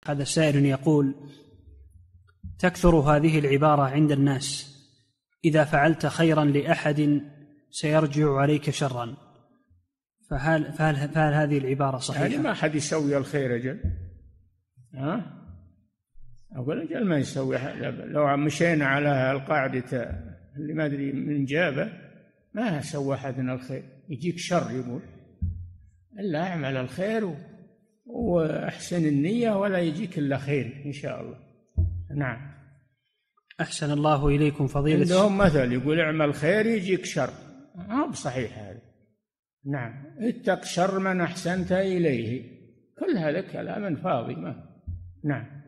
هذا سائل يقول: تكثر هذه العبارة عند الناس: إذا فعلت خيرا لأحد سيرجع عليك شرا، فهل هذه العبارة صحيحة؟ يعني ما أحد يسوي الخير أجل، أقول أجل ما يسوي. لو مشينا على القاعدة اللي ما أدري من جابه ما سوى أحدنا الخير، يجيك شر. يقول إلا أعمل الخير وأحسن النية ولا يجيك إلا خير إن شاء الله. نعم. أحسن الله إليكم فضيلة. عندهم مثل يقول: اعمل خير يجيك شر. بصحيح هذا. نعم. اتق شر من أحسنت إليه. كل هذا كلام فاضي. نعم.